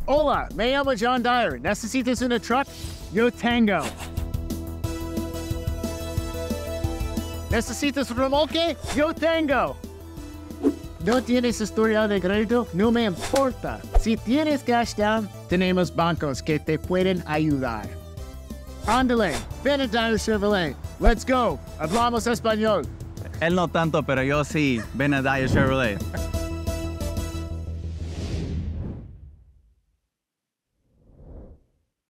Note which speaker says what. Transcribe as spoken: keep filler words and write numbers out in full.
Speaker 1: Hola, me llamo John Dyer. ¿Necesitas una truck? Yo tengo. ¿Necesitas un remolque? Yo tengo. ¿No tienes historial de crédito? No me importa. Si tienes cash down, tenemos bancos que te pueden ayudar. Ándale, ven a Dyer Chevrolet. Let's go. Hablamos español.
Speaker 2: Él no tanto, pero yo sí. Ven a Dyer Chevrolet.